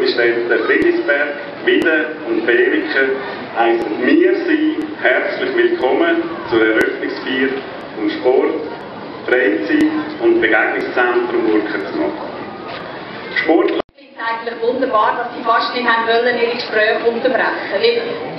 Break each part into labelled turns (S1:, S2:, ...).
S1: die Städte Friedlisberg, Wieden und Bewiken heißen wir Sie herzlich willkommen zur Eröffnungsfeier vom Sport, Freizeit und Begegnungszentrum Burkhardsmatt. Sportler
S2: eigentlich wunderbar, dass sie fast nicht haben wollen, ihre Gespräche unterbrechen. Weil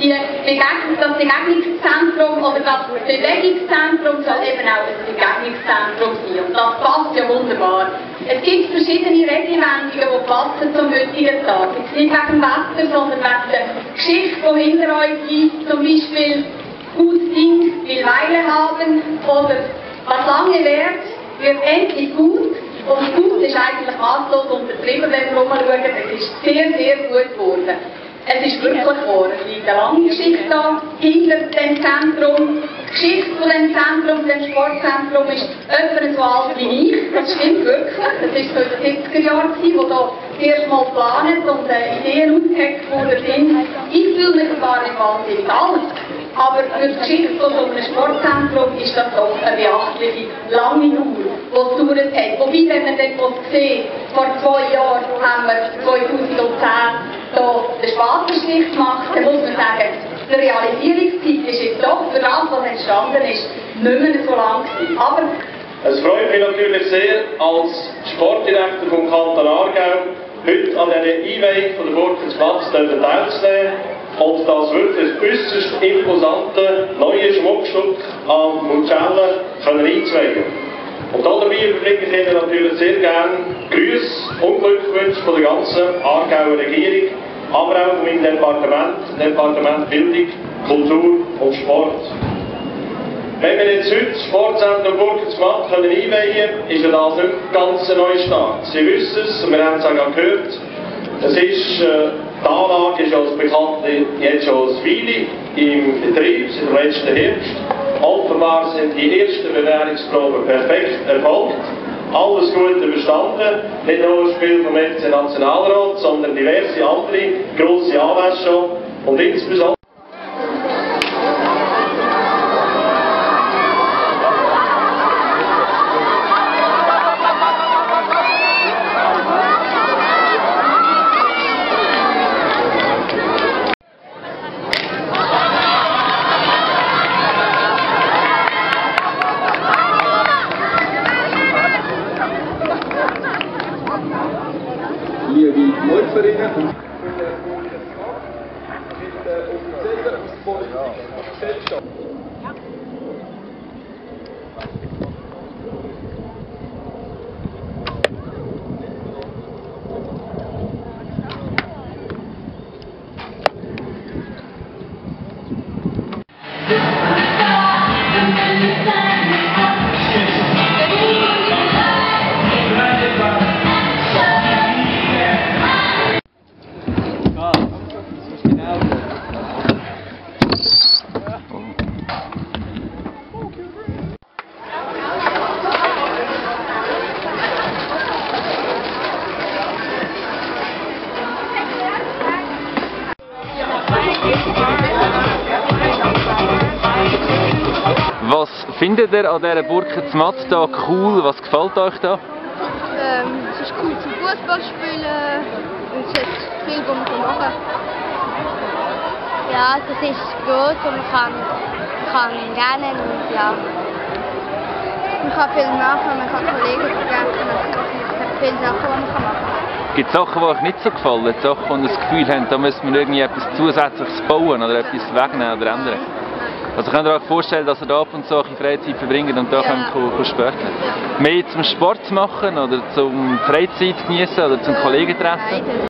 S2: das Begegnungszentrum oder das Bewegungszentrum soll eben auch ein Begegnungszentrum sein. Und das passt ja wunderbar. Es gibt verschiedene Redewendungen, die passen zum heutigen Tag. Jetzt nicht wegen dem Wetter, sondern wegen der Geschichte, die hinter uns liegt. Zum Beispiel «Gut Ding will Weile haben» oder «Was lange währt, wird endlich gut». Und gut ist eigentlich maßlos untertrieben, wenn wir umschauen. Es ist sehr, sehr gut geworden. Es ist wirklich geworden. Es liegt eine lange Geschichte da hinter dem Zentrum. Die Geschichte von dem Zentrum, dem Sportzentrum, ist etwa so alt wie ich. Das stimmt wirklich. Das war so in den 70er Jahren, wo da das erste Mal geplant und Ideen ausgeheckt worden sind. Ich fühle mich zwar nicht wahnsinnig alt, aber für die Geschichte von so einem Sportzentrum ist das doch eine beachtliche, lange Tour, die es gedauert hat. Wobei, wenn man dort sieht, vor 2 Jahren haben wir 2010 den Spatenstich gemacht, dann muss man sagen, die Realisierungszeit ist jetzt doch für das, was entstanden ist, nicht mehr so lang gewesen. Aber
S3: es freut mich natürlich sehr, als Sportdirektor vom Kanton Aargau heute an dieser Einweihung von der Burkhardsmatt teilzunehmen und das wirklich äußerst imposante neue Schmuckstück an Mucella einzuweihen. Und dabei überbringe ich Ihnen natürlich sehr gerne Grüße und Glückwünsche von der ganzen Aargauer Regierung, aber auch von meinem Departement Bildung, Kultur und Sport. Wenn wir jetzt heute das Sportzentrum Burkhardsmatt einweihen können, ist das nicht ganz ein Neustart. Sie wissen es, und wir haben es auch gehört, die Anlage ist als bekannt jetzt schon eine Weile im Betrieb, seit dem letzten Herbst. Offenbar sind die ersten Bewährungsproben perfekt erfolgt. Alles gut überstanden. Nicht nur das Spiel vom FC Nationalrat, sondern diverse andere grosse Anlässe schon. Und insbesondere
S4: hier wie die Läuferinnen und mit Offiziellen aus Politik und Gesellschaft.
S5: Was findet ihr an dieser Burkhardsmatt da cool? Was gefällt euch da?
S6: Es ist cool zum Fußball spielen und es hat viel, was man machen kann. Ja, das ist groß und man kann rennen und ja. Man kann viel machen, man kann Kollegen vergessen, es hat viele Sachen, die man machen kann.
S5: Gibt es Sachen, die euch nicht so gefallen? Sachen, wo ihr das Gefühl habt, da müsste man irgendwie etwas Zusätzliches bauen oder etwas wegnehmen oder ändern? Also könnt ihr euch vorstellen, dass ihr da ab und zu eure Freizeit verbringt und da könnt sporteln? Mehr zum Sport machen oder zum Freizeit genießen oder zum Kollegen treffen?